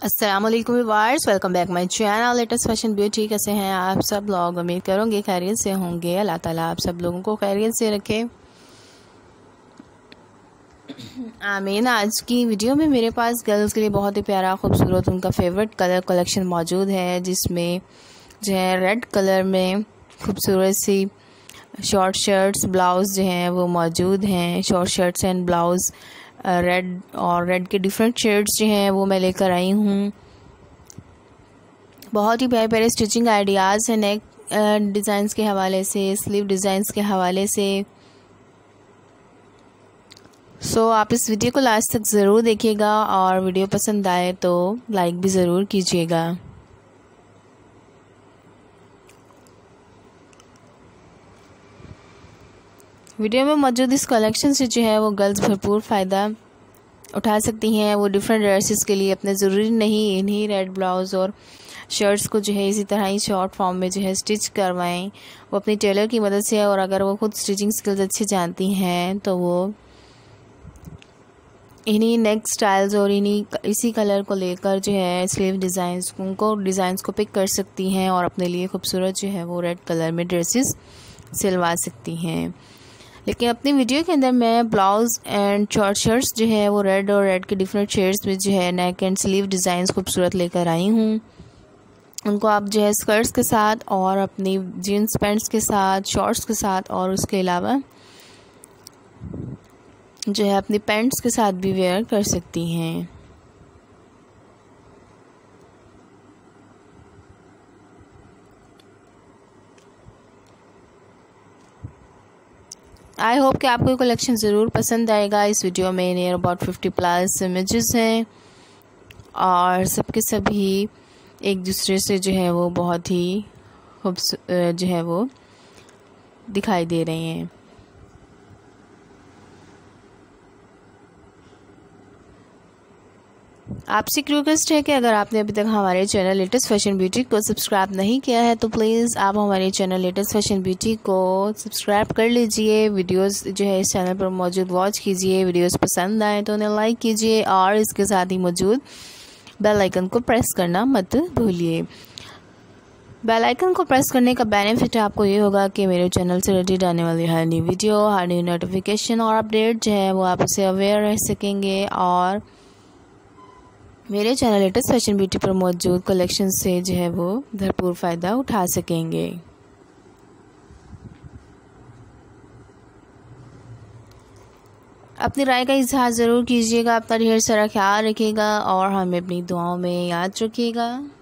अस्सलाम वालेकुम viewers, welcome back my channel latest fashion beauty. कैसे हैं आप सब लोग? उम्मीद करूँगी खैरियत से होंगे। अल्लाह ताला आप सब लोगों को खैरियत से रखे, आमीन। आज की वीडियो में मेरे पास गर्ल्स के लिए बहुत ही प्यारा खूबसूरत उनका फेवरेट कलर कलेक्शन मौजूद है, जिसमें जो है रेड कलर में खूबसूरत सी शॉर्ट शर्ट्स ब्लाउज़ जो हैं वो मौजूद हैं। Short shirts and blouse red के डिफरेंट शेड्स जो हैं वो मैं लेकर आई हूँ। बहुत ही प्यारे प्यारे स्टिचिंग आइडियाज़ हैं नेक डिज़ाइंस के हवाले से, स्लीव डिज़ाइंस के हवाले से। सो आप इस वीडियो को लास्ट तक ज़रूर देखिएगा और वीडियो पसंद आए तो लाइक भी ज़रूर कीजिएगा। वीडियो में मौजूद इस कलेक्शन से जो है वो गर्ल्स भरपूर फ़ायदा उठा सकती हैं। वो डिफरेंट ड्रेसेस के लिए अपने ज़रूरी नहीं इन्हीं रेड ब्लाउज़ और शर्ट्स को जो है इसी तरह ही शॉर्ट फॉर्म में जो है स्टिच करवाएं वो अपनी टेलर की मदद से। और अगर वो खुद स्टिचिंग स्किल्स अच्छी जानती हैं तो वो इन्हीं नेक स्टाइल्स और इसी कलर को लेकर जो है स्लीव डिज़ाइंस को पिक कर सकती हैं और अपने लिए खूबसूरत जो है वो रेड कलर में ड्रेसेस सिलवा सकती हैं। लेकिन अपनी वीडियो के अंदर मैं ब्लाउज़ एंड शॉर्ट शर्ट्स जो है वो रेड के डिफरेंट शेड्स में जो है नेक एंड स्लीव डिज़ाइंस खूबसूरत लेकर आई हूँ। उनको आप जो है स्कर्ट्स के साथ और अपनी जीन्स पैंट्स के साथ, शॉर्ट्स के साथ और उसके अलावा जो है अपनी पैंट्स के साथ भी वेयर कर सकती हैं। आई होप कि आपको ये कलेक्शन ज़रूर पसंद आएगा। इस वीडियो में नियर अबाउट 50+ इमेजेस हैं और सबके सभी एक दूसरे से जो है वो बहुत ही जो है वो दिखाई दे रहे हैं। आपसे रिक्वेस्ट है कि अगर आपने अभी तक हमारे चैनल लेटेस्ट फैशन ब्यूटी को सब्सक्राइब नहीं किया है तो प्लीज़ आप हमारे चैनल लेटेस्ट फैशन ब्यूटी को सब्सक्राइब कर लीजिए। वीडियोस जो है इस चैनल पर मौजूद वॉच कीजिए। वीडियोस पसंद आए तो उन्हें लाइक कीजिए और इसके साथ ही मौजूद बेल आइकन को प्रेस करना मत भूलिए। बेल आइकन को प्रेस करने का बेनिफिट आपको ये होगा कि मेरे चैनल से रिलेटेड आने वाली हर नई वीडियो, हर नई नोटिफिकेशन और अपडेट जो है वो आप उससे अवेयर रह सकेंगे और मेरे चैनल लेटेस्ट फैशन ब्यूटी पर मौजूद कलेक्शन से जो है वो भरपूर फ़ायदा उठा सकेंगे। अपनी राय का इजहार ज़रूर कीजिएगा। अपना ढेर सारा ख्याल रखिएगा और हमें अपनी दुआओं में याद रखिएगा।